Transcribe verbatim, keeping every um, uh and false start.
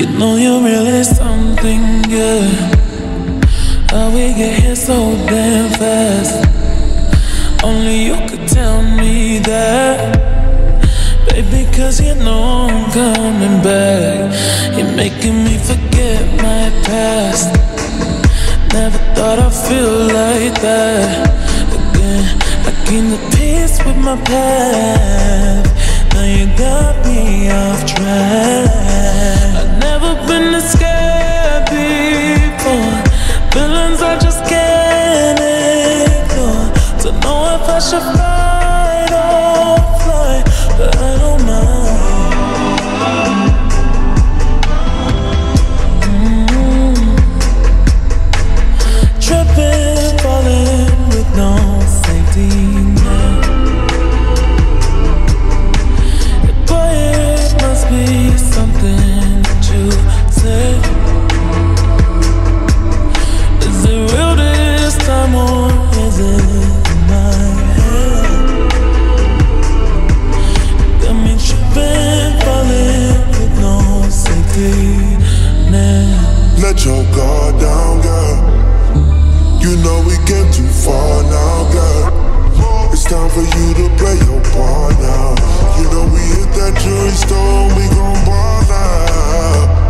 know you're really something good. How we get here so damn fast. Only you could tell me that, baby, cause you know I'm coming back. You're making me forget my past. Never thought I'd feel like that again. I gained the peace with my path. Now you got me off track. I've never been this scared before. Feelings I just can't ignore. Don't know if I should fight or fly, but I don't mind. Mm-hmm. Tripping, falling with no safety net. Boy, it must be something that you said. Is it real this time or is it in my head? Got me tripping, falling with no safety net. Let your guard down, girl. You know we came too far now, girl. It's time for you to play your part now. You know we hit that jewelry store, we gon' ball now.